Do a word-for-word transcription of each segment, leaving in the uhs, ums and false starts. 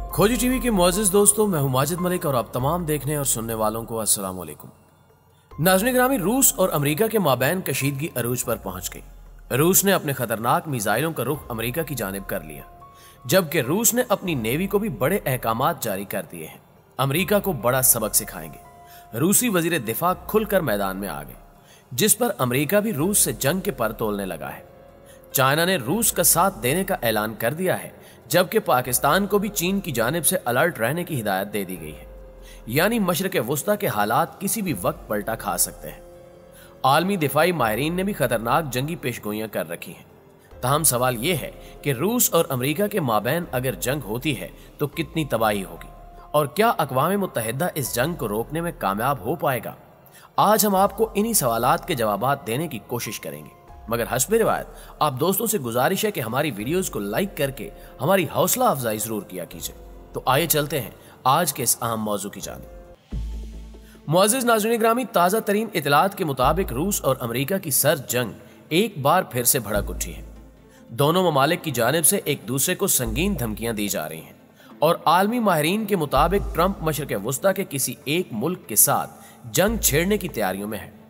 खोजी टीवी के मुअज़्ज़िज़ दोस्तों, मैं हूं माजिद मलिक और आप तमाम देखने और सुनने वालों को अस्सलाम वालेकुम। नाज़रीन ग्रामी, रूस और अमेरिका के माबैन कशीदगी अरूज पर पहुंच गई। रूस ने अपने खतरनाक मिसाइलों का रुख अमेरिका की जानिब कर लिया, जबकि रूस ने अपनी नेवी को भी बड़े अहकामात जारी कर दिए हैं। अमेरिका को बड़ा सबक सिखाएंगे। रूसी वजीर दिफा खुलकर मैदान में आ गए, जिस पर अमेरिका भी रूस से जंग के पर तोलने लगा है। चाइना ने रूस का साथ देने का ऐलान कर दिया है, जबकि पाकिस्तान को भी चीन की जानिब से अलर्ट रहने की हिदायत दे दी गई है। यानी मशरक़ वुस्ता के हालात किसी भी वक्त पलटा खा सकते हैं। आलमी दिफाई माहिरीन ने भी खतरनाक जंगी पेशगोइयां कर रखी हैं। तहम सवाल यह है कि रूस और अमेरिका के माबैन अगर जंग होती है तो कितनी तबाही होगी और क्या अक़वाम मुत्तहिदा इस जंग को रोकने में कामयाब हो पाएगा। आज हम आपको इन्हीं सवालात के जवाबात देने की कोशिश करेंगे, मगर हस्बे रिवायत आप दोस्तों से गुजारिश है कि हमारी वीडियोस को लाइक करके हमारी हौसला अफजाई जरूर किया कीजिए। तो आइए चलते हैं आज के इस अहम मौजू की जानिब। मुअज़्ज़िज़ नाज़रीन ग्रामी, ताज़ा तरीन इतलात के मुताबिक रूस और अमेरिका की सर्द जंग एक बार फिर से भड़क उठी है। दोनों ममालिक की जानिब से एक दूसरे को संगीन धमकियां दी जा रही हैं और आलमी माहिरीन के मुताबिक ट्रंप मशरक़ वुस्ता के किसी एक मुल्क के साथ जंग छेड़ने की तैयारियों में है।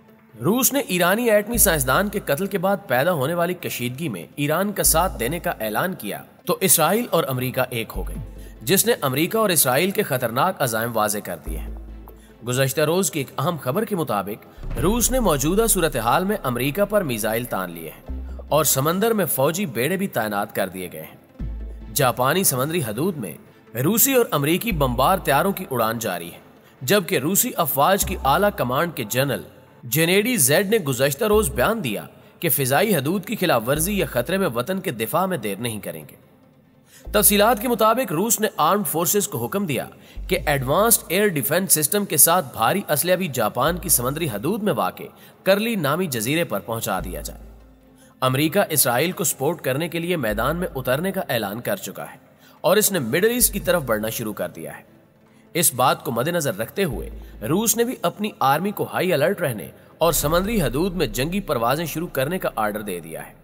रूस ने ईरानी एटमी साइंसदान के कत्ल के बाद पैदा होने वाली कशीदगी में ईरान का साथ देने का ऐलान किया तो इसराइल और अमेरिका एक हो गए, जिसने अमेरिका और इसराइल के खतरनाक अज़ाइम वाज़े कर दिए हैं। गुज़श्ता रोज की एक अहम खबर के मुताबिक रूस ने मौजूदा सूरत हाल में अमेरिका पर मिसाइल तान लिए हैं और समंदर में फौजी बेड़े भी तैनात कर दिए गए हैं। जापानी समंदरी हदूद में रूसी और अमेरिकी बमबार तैयारों की उड़ान जारी है, जबकि रूसी अफवाज की आला कमांड के जनरल जेनेडी जेड ने गुज़श्ता रोज बयान दिया कि फिजाई हदूद की खिलाफ वर्जी या खतरे में वतन के दिफा में देर नहीं करेंगे। तफसीलात के मुताबिक रूस ने आर्म्ड फोर्सेस को हुक्म दिया कि एडवांस्ड एयर डिफेंस सिस्टम के साथ भारी असलहा भी जापान की समुद्री हदूद में वाक़े करली नामी जजीरे पर पहुंचा दिया जाए। अमेरिका इसराइल को सपोर्ट करने के लिए मैदान में उतरने का ऐलान कर चुका है और इसने मिडल ईस्ट की तरफ बढ़ना शुरू कर दिया है। इस बात को मद्देनजर रखते हुए रूस ने भी अपनी आर्मी को हाई अलर्ट रहने और समुद्री हदूद में जंगी परवाजें शुरू करने का आर्डर दे दिया है।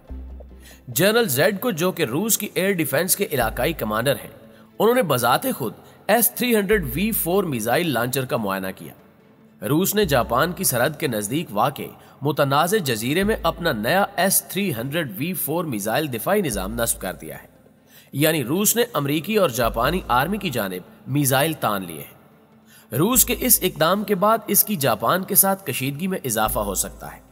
जनरल जेड को, जो कि रूस की एयर डिफेंस के इलाकाई कमांडर हैं, उन्होंने बजाते खुद S three hundred V four missile launcher का मुआयना किया। रूस ने जापान की सरहद के नजदीक वाक़े मुतनाज़े जजीरे में अपना नया S three hundred V four missile दिफाई निज़ाम नस्ब कर दिया है। यानी रूस ने अमरीकी और जापानी आर्मी की जानिब मिसाइल तान लिए हैं। रूस के इस इकदाम के बाद इसकी जापान के साथ कशीदगी में इजाफा हो सकता है।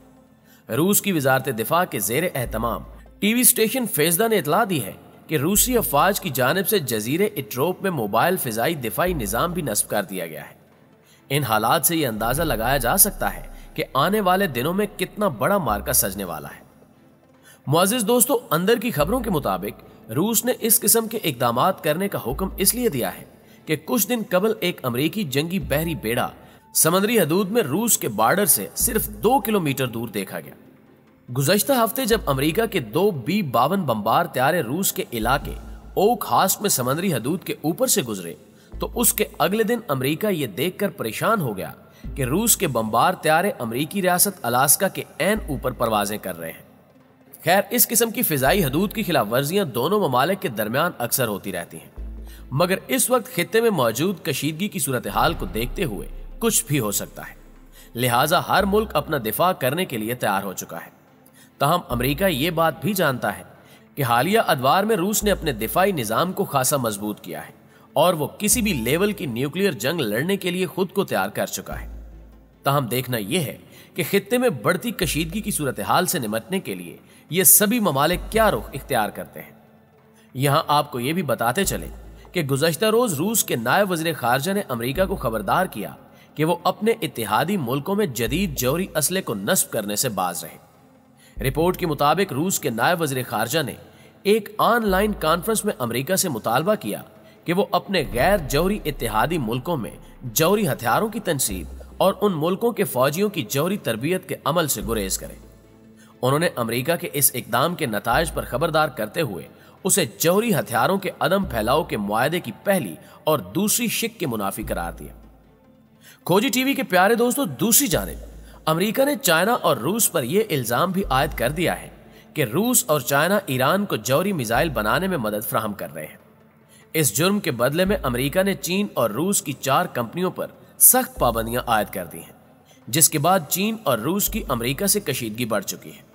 रूस की वजारत दिफा के जेर एहतमाम टीवी स्टेशन फेजदा ने इतला दी है कि रूसी अफवाज की जानिब से जजीरे इट्रोप में मोबाइल फिजाई दिफाई निज़ाम भी नस्ब कर दिया गया है। इन हालात से यह अंदाजा लगाया जा सकता है कि आने वाले दिनों में कितना बड़ा मार्का सजने वाला है। मुअज़्ज़िज़ दोस्तों, अंदर की खबरों के मुताबिक रूस ने इस किस्म के इकदामात करने का हुक्म इसलिए दिया है कि कुछ दिन कबल एक अमेरिकी जंगी बहरी बेड़ा समुद्री हदूद में रूस के बॉर्डर से सिर्फ दो किलोमीटर दूर देखा गया। गुज़श्ता हफ्ते जब अमेरिका के दो बी बावन बमबार त्यारे रूस के इलाके ओक हास्ट में समुद्री हदूद के ऊपर से गुजरे तो उसके अगले दिन अमेरिका ये देखकर परेशान हो गया कि रूस के बमबार त्यारे अमेरिकी रियासत अलास्का के ऐन ऊपर परवाजें कर रहे हैं। खैर, इस किस्म की फिजाई हदूद की खिलाफ वर्जियां दोनों ममालिक के दरमियान अक्सर होती रहती हैं, मगर इस वक्त खित्ते में मौजूद कशीदगी की सूरत हाल को देखते हुए कुछ भी हो सकता है। लिहाजा हर मुल्क अपना दिफा करने के लिए तैयार हो चुका है। तहम अमेरिका ये बात भी जानता है कि हालिया अदवार में रूस ने अपने दिफाई निज़ाम को खासा मजबूत किया है और वो किसी भी लेवल की न्यूक्लियर जंग लड़ने के लिए खुद को तैयार कर चुका है। तहम देखना यह है कि खित्ते में बढ़ती कशीदगी की सूरत हाल से निपटने के लिए ये सभी ममालिक क्या रुख इख्तियार करते हैं। यहां आपको यह भी बताते चले कि गुज़श्ता रोज रूस के नायब वज़ीर खारजा ने अमेरिका को खबरदार किया कि वो अपने इत्तेहादी मुल्कों में जदीद जौहरी असले को नस्ब करने से बाज रहे। रिपोर्ट के मुताबिक रूस के नायब वज़ीर खारजा ने एक ऑनलाइन कॉन्फ्रेंस में अमेरिका से मुतालबा किया कि वो अपने गैर जौहरी इत्तेहादी मुल्कों में जौहरी हथियारों की तनसीब और उन मुल्कों के फौजियों की जौहरी तरबियत के अमल से गुरेज करें। उन्होंने अमेरिका के इस इकदाम के नताइज पर खबरदार करते हुए उसे जौहरी हथियारों के अदम फैलाव के मुआहदे की पहली और दूसरी शिक के मुनाफी करार दिया। खोजी टीवी के प्यारे दोस्तों, दूसरी जानिब अमेरिका ने चाइना और रूस पर यह इल्जाम भी आयद कर दिया है कि रूस और चाइना ईरान को जौहरी मिसाइल बनाने में मदद फराहम कर रहे हैं। इस जुर्म के बदले में अमेरिका ने चीन और रूस की चार कंपनियों पर सख्त पाबंदियां आयद कर दी हैं, जिसके बाद चीन और रूस की अमेरिका से कशीदगी बढ़ चुकी है।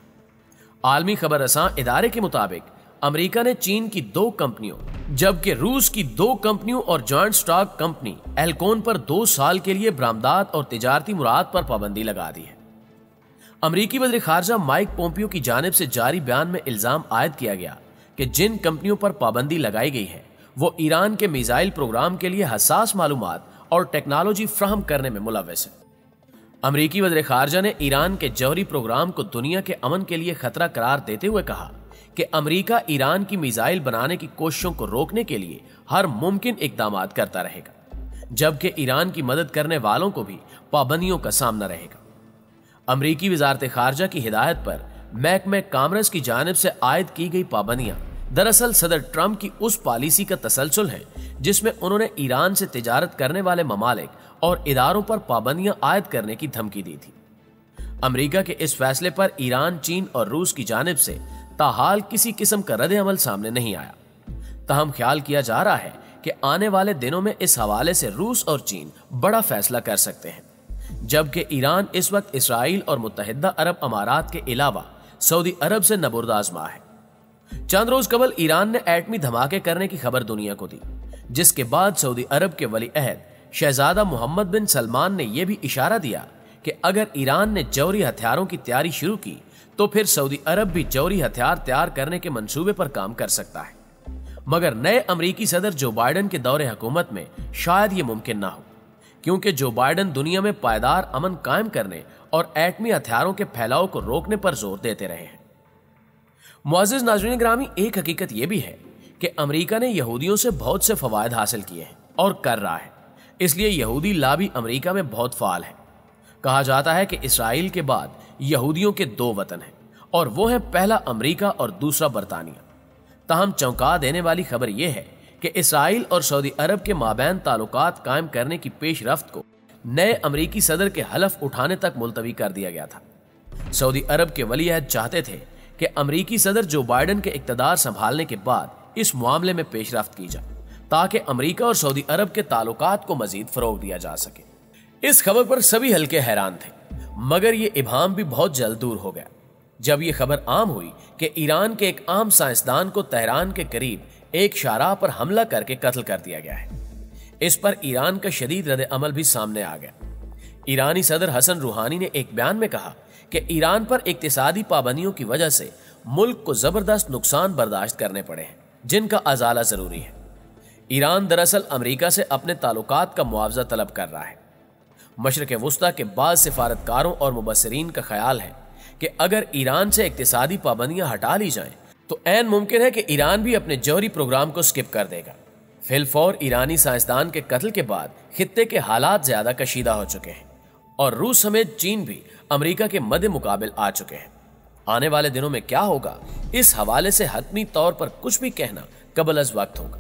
आलमी खबर रसां इदारे के मुताबिक अमेरिका ने चीन की दो कंपनियों जबकि रूस की दो कंपनियों और जॉइंट स्टॉक कंपनी एल्कोन पर दो साल के लिए बरामदात और तिजारती मुराद पर पाबंदी लगा दी है। अमेरिकी वज़ीर खारजा माइक पोम्पियो की जानिब से जारी बयान में इल्जाम आयद किया गया कि जिन कंपनियों पर पाबंदी लगाई गई है वो ईरान के मिसाइल प्रोग्राम के लिए हसास मालूमात और टेक्नोलॉजी फ्राहम करने में मुलव्वस है। अमेरिकी वज़ीर खारजा ने ईरान के जौहरी प्रोग्राम को दुनिया के अमन के लिए खतरा करार देते हुए कहा कि अमेरिका ईरान की मिसाइल बनाने की कोशिशों को रोकने के लिए हर मुमकिन इकदाम करता रहेगा, जबकि ईरान की मदद करने वालों को भी पाबंदियों का सामना रहेगा। अमेरिकी वजारत खारजा की हिदायत पर महकमे कामर्स की जानिब से आयद की गई पाबंदियां दरअसल सदर ट्रंप की उस पॉलिसी का तसलसल है जिसमें उन्होंने ईरान से तिजारत करने वाले ममालिक और इदारों पर पाबंदियां आयद करने की धमकी दी थी। अमेरिका के इस फैसले पर ईरान, चीन और रूस की जानिब से ताहाल किसी किस्म का रद्द अमल सामने नहीं आया। ताहम ख्याल किया जा रहा है कि आने वाले दिनों में इस हवाले से रूस और चीन बड़ा फैसला कर सकते हैं, जबकि ईरान इस वक्त इसराइल और मुत्तहिदा अरब अमारात के अलावा सऊदी अरब से नबुर्द आजमा है। चंद रोज कबल ईरान ने एटमी धमाके करने की खबर दुनिया को दी, जिसके बाद सऊदी अरब के वली अहद शहजादा मोहम्मद बिन सलमान ने यह भी इशारा दिया कि अगर ईरान ने जौहरी हथियारों की तैयारी शुरू की तो फिर सऊदी अरब भी जौहरी हथियार तैयार करने के मंसूबे पर काम कर सकता है। मगर नए अमेरिकी सदर जो बाइडन के दौरे हुकूमत में शायद ये मुमकिन ना हो, क्योंकि जो बाइडन दुनिया में पायदार अमन कायम करने और एटमी हथियारों के फैलाव को रोकने पर जोर देते रहे हैं। मुअज़्ज़िज़ नाज़रीन ग्रामी, एक हकीकत यह भी है कि अमेरिका ने यहूदियों से बहुत से फवायद हासिल किए हैं और कर रहा है, इसलिए यहूदी लाबी अमेरिका में बहुत फाल है। कहा जाता है कि इसराइल के बाद यहूदियों के दो वतन हैं और वो है पहला अमेरिका और दूसरा बरतानिया। ताहम चौंका देने वाली खबर यह है कि इसराइल और सऊदी अरब के माबैन ताल्लुकात कायम करने की पेश रफ्त को नए अमेरिकी सदर के हलफ उठाने तक मुलतवी कर दिया गया था। सऊदी अरब के वली अहद चाहते थे कि अमेरिकी सदर जो बाइडन के इक़्तिदार संभालने के बाद इस मामले में पेश रफ्त की जाए ताकि अमेरिका और सऊदी अरब के ताल्लुकात को मजीद फरोग दिया जा सके। इस खबर पर सभी हल्के हैरान थे, मगर ये इबाम भी बहुत जल्द दूर हो गया जब ये खबर आम हुई कि ईरान के एक आम साइंसदान को तेहरान के करीब एक शाहराह पर हमला करके कत्ल कर दिया गया है। इस पर ईरान का शदीद रद्द अमल भी सामने आ गया। ईरानी सदर हसन रूहानी ने एक बयान में कहा कि ईरान पर इक्तिसादी पाबंदियों की वजह से मुल्क को जबरदस्त नुकसान बर्दाश्त करने पड़े हैं, जिनका अजाला जरूरी है। ईरान दरअसल अमेरिका से अपने ताल्लुकात का मुआवजा तलब कर रहा है। मशरक़ वुस्ता के बाद सिफारतकारों और मुबस्सिरीन का ख्याल है कि अगर ईरान से इक्तिसादी पाबंदियां हटा ली जाएं तो ऐन मुमकिन है कि ईरान भी अपने जौहरी प्रोग्राम को स्किप कर देगा। फिलफौर ईरानी साइंसदान के कत्ल के बाद खित्ते के हालात ज्यादा कशीदा हो चुके हैं और रूस समेत चीन भी अमेरिका के मद्दे मुकाबिल आ चुके हैं। आने वाले दिनों में क्या होगा, इस हवाले से हतमी तौर पर कुछ भी कहना कबल अज वक्त होगा।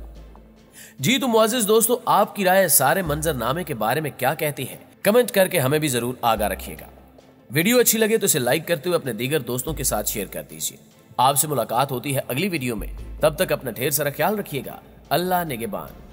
जी तो मुअज़्ज़िज़ दोस्तों, आपकी राय सारे मंजरनामे के बारे में क्या कहती है, कमेंट करके हमें भी जरूर आगाह रखिएगा। वीडियो अच्छी लगे तो इसे लाइक करते हुए अपने दीगर दोस्तों के साथ शेयर कर दीजिए। आपसे मुलाकात होती है अगली वीडियो में, तब तक अपना ढेर सारा ख्याल रखिएगा। अल्लाह निगहबान।